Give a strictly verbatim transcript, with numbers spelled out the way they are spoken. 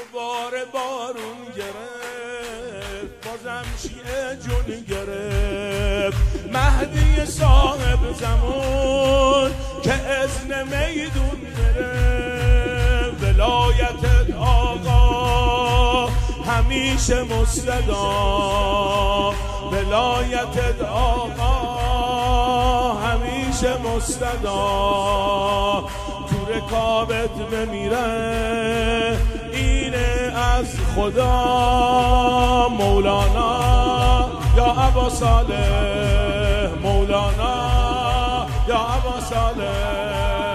دوباره بارون گرفت، بازم شیعه جون گرفت. مهدی صاحب زمان که اذن میدون گرفت. ولایتت آقا همیشه مستدا، ولایتت آقا همیشه مستدا. تو رکابت بمیره اینه از خدا. مولانا یا ابا صالح، مولانا یا ابا صالح.